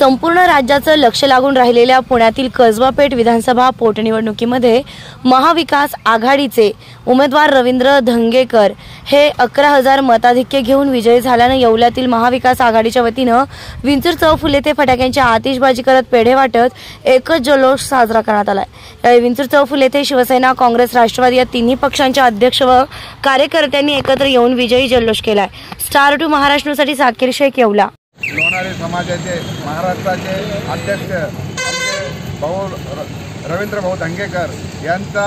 संपूर्ण राज्याचं लक्ष लागून राहिलेल्या पुण्यातील कसबा पेठ विधानसभा पोटनिवडणुकीमध्ये महाविकास आघाडीचे उमेदवार रवींद्र धंगेकर हे 11,000 मताधिक्य घेऊन विजयी झाल्याने येवल्यातील महाविकास आघाडीच्या वतीने विंचूर चौफुले येथे फटाक्यांची आतिषबाजी करत पेढे वाटत एकच जल्लोष साजरा करण्यात आला। या विंचूर चौफुले येथे शिवसेना, काँग्रेस, राष्ट्रवादी या तिन्ही पक्षांच्या अध्यक्ष व कार्यकर्त्यांनी एकत्र येऊन विजयी जल्लोष केलाय। स्टार 2 महाराष्ट्र न्यूजसाठी साकीर शेख, येवला। लोणारी समाजाचे महाराष्ट्राचे अध्यक्ष आमचे भाऊ रवींद्र भाऊ धंगेकर यांचा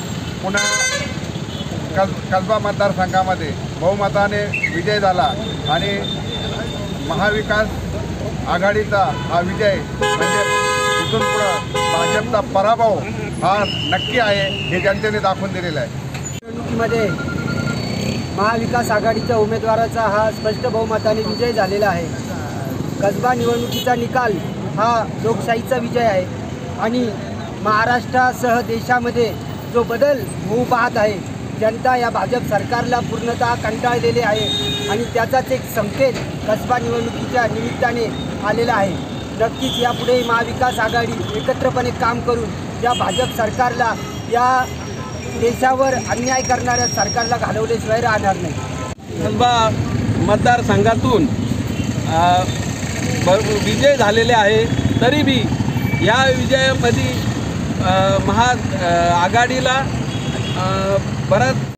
पुन्हा कसबा मतदारसंघामध्ये बहुमताने विजय झाला आणि महाविकास आघाडीचा हा विजय म्हणजे इथून पुढे भाजपचा पराभव हा नक्की आहे हे जनतेने दाखवून दिलेला आहे। निवडणुकीमध्ये महाविकास आघाडीच्या उमेदवाराचा हा स्पष्ट बहुमताने विजय झालेला आहे। कसबा निवडणुकीचा निकाल हा लोकशाहीचा विजय आहे आणि महाराष्ट्रासह देशामध्ये जो बदल होऊ पाहत आहे, जनता या भाजप सरकारला पूर्णतः कंटाळलेले आहे आणि त्याचाच एक संकेत कसबा निवडणुकीच्या निमित्ताने आलेला आहे। नक्कीच यापुढे महाविकास आघाडी एकत्रपणे काम करून या भाजप सरकारला, या देशावर अन्याय करणाऱ्या सरकारला घालवल्याशिवाय राहणार नाही। कसबा मतदारसंघातून विजय झालेले आहे, तरी बी या विजयामध्ये आघाडीला बराच